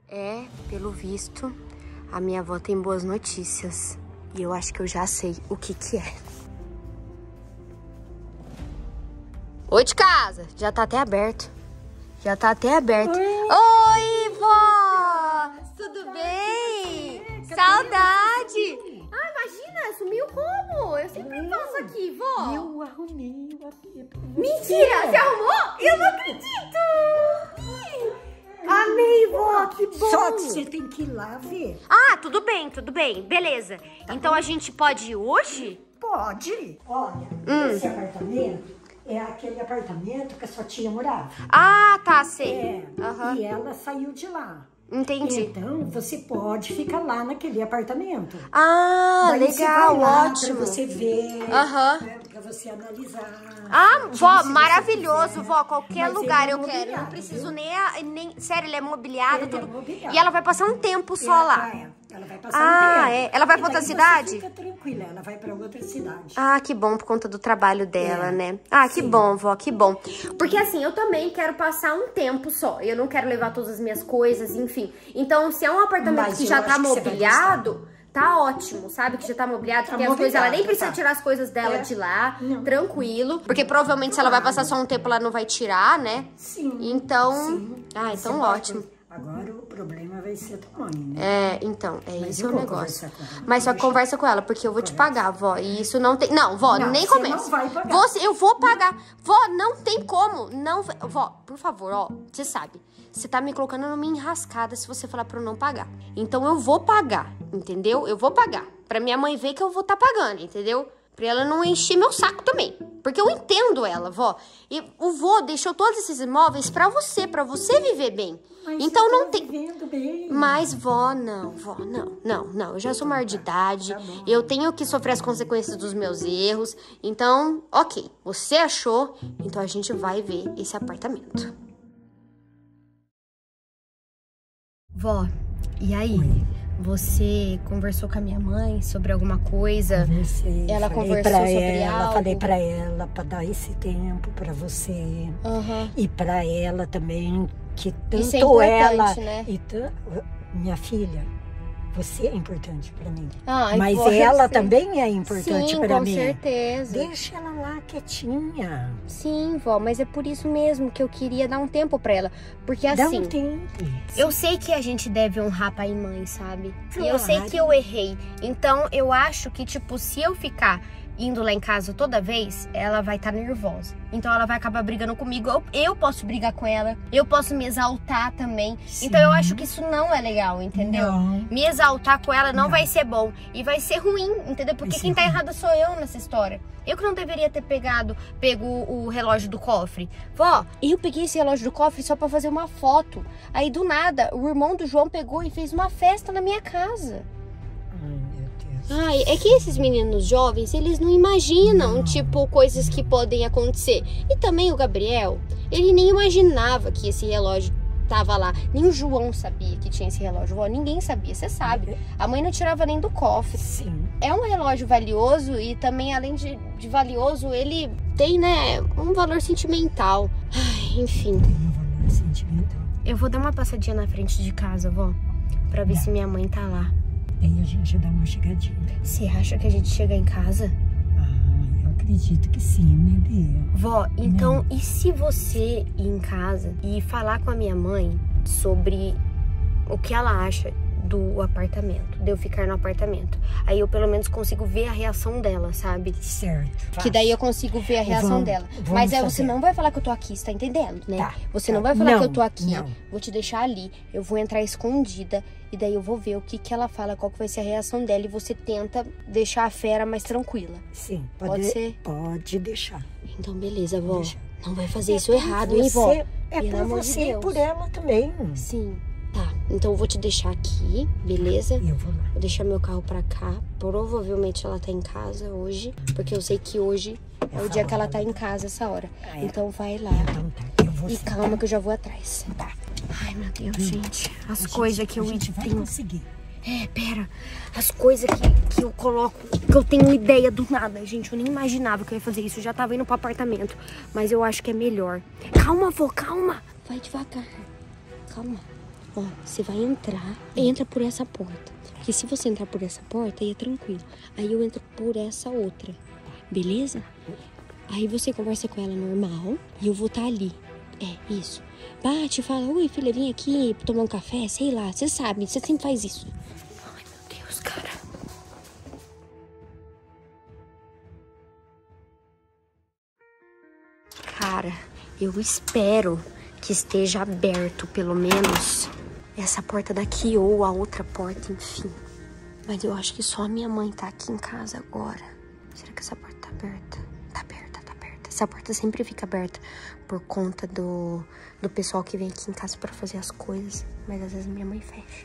Pelo visto, a minha avó tem boas notícias. E eu acho que eu já sei o que que é. Oi de casa, já tá até aberto. Já tá até aberto. Oi, vó! Tudo bem? Saudade! Ah, imagina, sumiu como? Eu sempre passo aqui, vó. Eu arrumei o AP pra você. Mentira, você arrumou? Eu não acredito! Amei, vó, que bom! Só que você tem que ir lá ver. Ah, tudo bem, beleza. Então a gente pode ir hoje? Pode. Olha, esse apartamento é aquele apartamento que a sua tia morava. Ah, tá, sei. E ela saiu de lá. Entendi. Então, você pode ficar lá naquele apartamento. Ah, Daí você legal, vai lá ótimo. pra você ver, né, pra você analisar. Ah, vó, se maravilhoso, você quiser. vó, qualquer Mas lugar ele é eu quero. Eu não mobiliado, preciso viu? nem... Sério, ele é mobiliado, Ele é tudo. mobiliado. E ela vai passar um tempo só lá. Ela vai passar um tempo. Ela vai E pra outra daí cidade? Você fica tranquila, ela vai pra outra cidade. Ah, que bom, por conta do trabalho dela, né? Ah, que bom, vó, que bom. Porque assim, eu também quero passar um tempo só. Eu não quero levar todas as minhas coisas, enfim. Então, se é um apartamento que já tá mobiliado, tá ótimo, sabe? Que já tá mobiliado, que tem as coisas, ela nem precisa tirar as coisas dela de lá, tranquilo. Porque provavelmente se ela vai passar só um tempo, ela não vai tirar, né? Sim. Então, então ótimo. Agora o problema vai ser a tua mãe, né? Então, esse é eu o vou negócio. conversar com ela. Mas só conversa com ela, porque eu vou te pagar, vó. E isso não tem... Não, vó, Não, nem você começa. não vai pagar. Eu vou pagar. Vó, não tem como. Não, vó, por favor, ó, você sabe. Você tá me colocando numa enrascada se você falar pra eu não pagar. Então eu vou pagar, entendeu? Eu vou pagar. Pra minha mãe ver que eu vou tá pagando, entendeu? Pra ela não encher meu saco também. Porque eu entendo ela, vó. E o vô deixou todos esses imóveis pra você viver bem. Mas então não tá tem... vivendo bem. Mas, vó, não. Eu já sou maior de idade. Eu tenho que sofrer as consequências dos meus erros. Então, ok. Você achou, então a gente vai ver esse apartamento. Vó, e aí? Você conversou com a minha mãe sobre alguma coisa? Ela conversou sobre algo? Falei pra ela pra dar esse tempo pra você. E pra ela também, que tanto isso é importante, ela... né? Minha filha, você é importante pra mim. Mas ela também é importante pra mim. Com certeza. Deixa ela lá quietinha. Sim, vó, mas é por isso mesmo que eu queria dar um tempo pra ela. Porque assim... Dá um tempo. Eu sei que a gente deve honrar pai e mãe, sabe? E eu sei que eu errei. Então, eu acho que, tipo, se eu ficar indo lá em casa toda vez, ela vai estar nervosa. Então, ela vai acabar brigando comigo. Eu posso brigar com ela. Eu posso me exaltar também. Sim. Então, eu acho que isso não é legal, entendeu? Não. Me exaltar com ela não vai ser bom. E vai ser ruim, entendeu? Porque quem tá errado sou eu nessa história. Eu que não deveria ter pego o relógio do cofre. Vó, eu peguei esse relógio do cofre só pra fazer uma foto. Aí, do nada, o irmão do João pegou e fez uma festa na minha casa. Ai, meu Deus. Ai, é que esses meninos jovens, eles não imaginam, tipo, coisas que podem acontecer. E também o Gabriel, ele nem imaginava que esse relógio tava lá. Nem o João sabia que tinha esse relógio. Vó, ninguém sabia, você sabe. A mãe não tirava nem do cofre. Sim. É um relógio valioso e também, além de valioso, ele tem, né, um valor sentimental. Ai, enfim. Tem um valor sentimental. Eu vou dar uma passadinha na frente de casa, vó, pra ver se minha mãe tá lá. Aí a gente dá uma chegadinha. Você acha que a gente chega em casa? Eu acredito que sim, né, Bia? Vó, então, e se você ir em casa e falar com a minha mãe sobre o que ela acha do apartamento, de eu ficar no apartamento? Aí eu pelo menos consigo ver a reação dela, sabe? Certo. Que daí eu consigo ver a reação dela. Mas aí você não vai falar que eu tô aqui, você tá entendendo, né? Tá, você não vai falar que eu tô aqui. Não. Vou te deixar ali, eu vou entrar escondida e daí eu vou ver o que ela fala, qual que vai ser a reação dela e você tenta deixar a fera mais tranquila. Sim, Pode ser? Pode deixar. Então, beleza, vó. Deixa. Não vai fazer isso errado, hein, vó? É Pelo por amor de você e Deus. por ela também. Sim. Tá, então eu vou te deixar aqui, beleza? Eu vou lá. Vou deixar meu carro pra cá. Provavelmente ela tá em casa hoje, porque eu sei que hoje é o dia que ela tá em casa, essa hora. Então vai lá. Então tá, eu vou E sim. calma que eu já vou atrás. Tá. Ai, meu Deus, gente. As coisas que eu A gente vai tenho... conseguir. Pera. As coisas que eu coloco, que eu tenho ideia do nada. Gente, eu nem imaginava que eu ia fazer isso. Eu já tava indo pro apartamento. Mas eu acho que é melhor. Calma, vô, calma. Vai devagar. Calma. Ó, você vai entrar, entra por essa porta. Porque se você entrar por essa porta, aí é tranquilo. Aí eu entro por essa outra, beleza? Aí você conversa com ela normal e eu vou estar ali. É, isso. Bate e fala, oi filha, vim aqui tomar um café, sei lá. Você sabe, você sempre faz isso. Ai, meu Deus, cara. Cara, eu espero que esteja aberto, pelo menos, essa porta daqui ou a outra porta, enfim. Mas eu acho que só a minha mãe tá aqui em casa agora. Será que essa porta tá aberta? Tá aberta, tá aberta. Essa porta sempre fica aberta por conta do pessoal que vem aqui em casa pra fazer as coisas. Mas às vezes minha mãe fecha.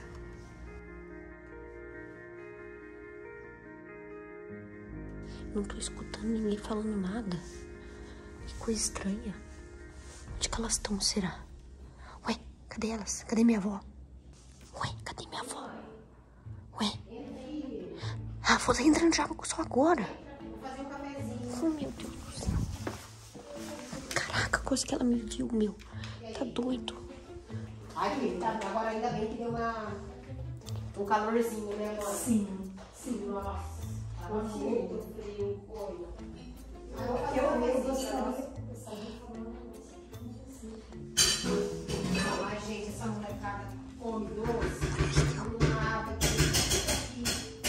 Não tô escutando ninguém falando nada. Que coisa estranha. Onde que elas estão, será? Ué, cadê elas? Cadê minha avó? Ué, cadê minha avó? Ué? Ah, vou estar entrando já só agora. Vou fazer um cafezinho. Oh, meu Deus do céu. Caraca, a coisa que ela me viu, meu. Tá doido. Ai, filho, tá, agora ainda bem que deu um calorzinho, né, mãe? Sim. Sim, nossa. Tava muito frio, foi. Eu gostaria. Ai, gente, essa molecada come doce. Não nada aqui.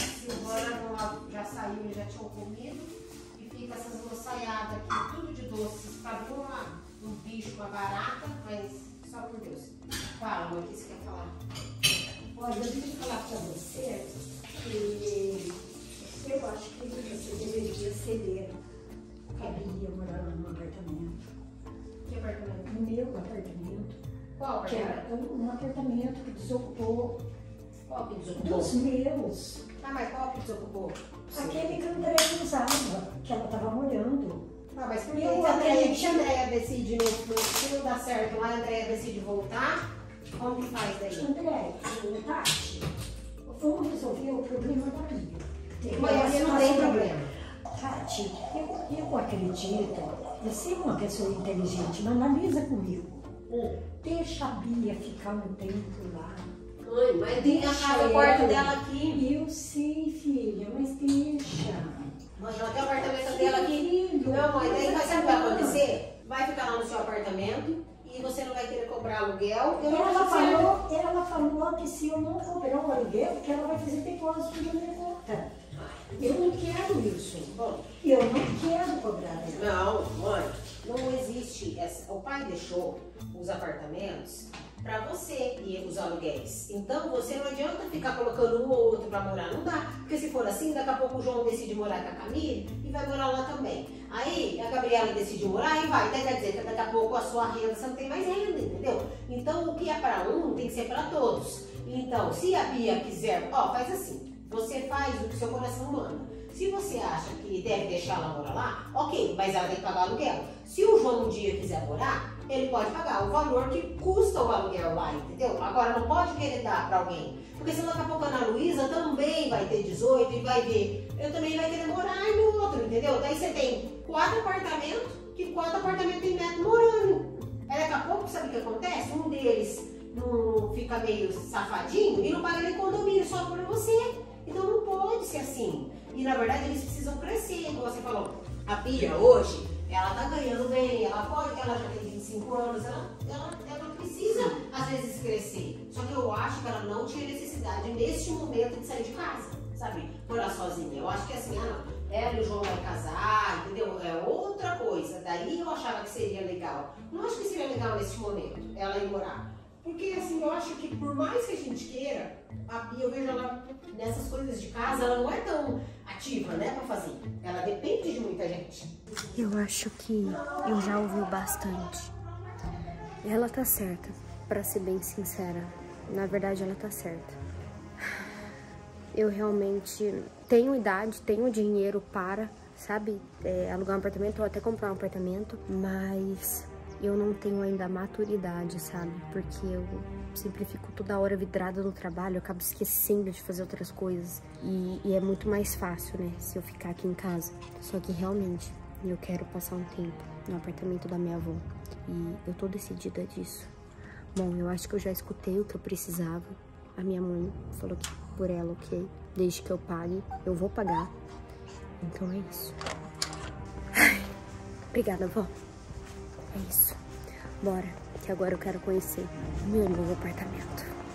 Silvana já saiu, eles já tinham comido. E fica essas moçaiadas aqui, tudo de doces. Pra vir um bicho, uma barata, mas só por Deus. Fala, mãe, o que você quer falar? Olha, eu vim falar pra você que eu acho que você deveria ceder. Cabia morar num apartamento. Que apartamento? No meu apartamento. Qual Que apartamento? era um apartamento que desocupou. Qual que desocupou? Dos meus. Ah, mas qual que desocupou? Aquele que a Andréia usava, que ela estava morando. Ah, mas por que Eu a acredito. Andréia decide, se não dá certo lá, a Andréia decide voltar? Como que faz daí? Andréia, Tati, vamos resolver o problema da Bia. Mas não tem problema. Tati, eu acredito, você é uma pessoa inteligente, mas analisa comigo. Deixa a Bia ficar um tempo lá. Mãe, mas tem a casa, o quarto dela aqui. Eu sei, filha, mas deixa. Mãe, ela tem o apartamento dela aqui. Filho, Não, mãe, daí mas sabe o que vai acontecer? Vai ficar lá no seu apartamento e você não vai querer cobrar aluguel. Eu não Ela acho certo. falou que se eu não cobrar o aluguel, que ela vai fazer depósito na minha conta. Eu não quero isso. Bom, Eu não quero cobrar ela. não, mãe, não existe. O pai deixou os apartamentos para você e os aluguéis. Então você não adianta ficar colocando um ou outro para morar, não dá. Porque se for assim, daqui a pouco o João decide morar com a Camille e vai morar lá também. Aí a Gabriela decide morar e vai. Então quer dizer que daqui a pouco a sua renda, você não tem mais renda, entendeu? Então o que é para um tem que ser para todos. Então se a Bia quiser, ó, faz assim. Você faz o que seu coração manda. Se você acha que deve deixar ela morar lá, ok, mas ela tem que pagar o aluguel. Se o João um dia quiser morar, ele pode pagar o valor que custa o aluguel lá, entendeu? Agora não pode querer dar para alguém. Porque senão daqui a pouco a Ana Luísa também vai ter 18 e vai ver. Eu também vai querer morar no outro, entendeu? Daí você tem 4 apartamentos, que 4 apartamentos tem neto morando. Aí daqui a pouco, sabe o que acontece? Um deles não fica meio safadinho e não paga nem condomínio só por você. Então não pode ser assim. E na verdade eles precisam crescer, como você falou. A Bia hoje, ela tá ganhando bem, ela pode, ela já tem 25 anos, ela precisa às vezes crescer. Só que eu acho que ela não tinha necessidade neste momento de sair de casa, sabe? Morar sozinha. Eu acho que assim, ela e o João vai casar, entendeu? É outra coisa. Daí eu achava que seria legal. Não acho que seria legal neste momento, ela ir morar. Porque assim, eu acho que por mais que a gente queira, a Bia, eu vejo ela nessas coisas de casa, ela não é tão ativa, né, pra fazer. Ela depende de muita gente. Eu acho que eu já ouvi bastante. Ela tá certa, pra ser bem sincera. Na verdade, ela tá certa. Eu realmente tenho idade, tenho dinheiro para, sabe, alugar um apartamento ou até comprar um apartamento, mas eu não tenho ainda a maturidade, sabe? Porque eu sempre fico toda hora vidrada no trabalho, eu acabo esquecendo de fazer outras coisas. E é muito mais fácil, né, se eu ficar aqui em casa. Só que realmente, eu quero passar um tempo no apartamento da minha avó. E eu tô decidida disso. Bom, eu acho que eu já escutei o que eu precisava. A minha mãe falou que por ela, ok. Desde que eu pague, eu vou pagar. Então é isso. Ai, obrigada, vó. É isso. Bora, que agora eu quero conhecer o meu novo apartamento.